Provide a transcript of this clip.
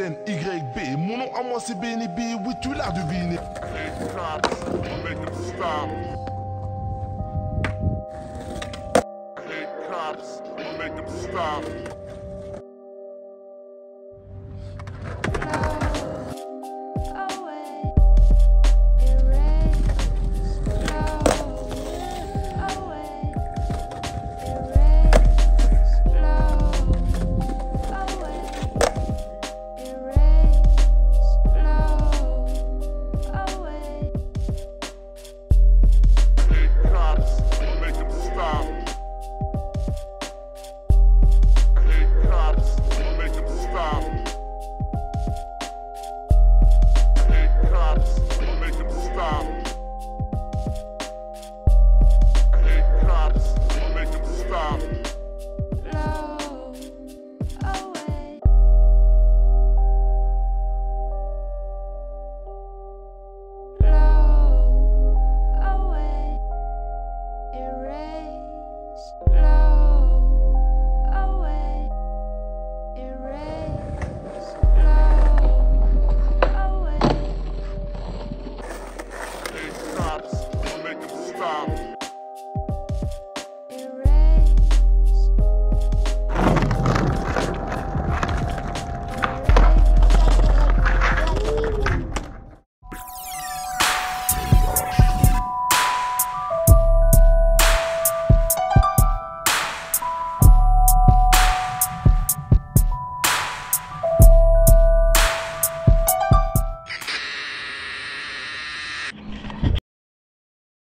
YB. Mon nom à moi c'est BNB, oui tu l'as deviné. Hey cops, make them stop. Hey cops, make them stop. Stop.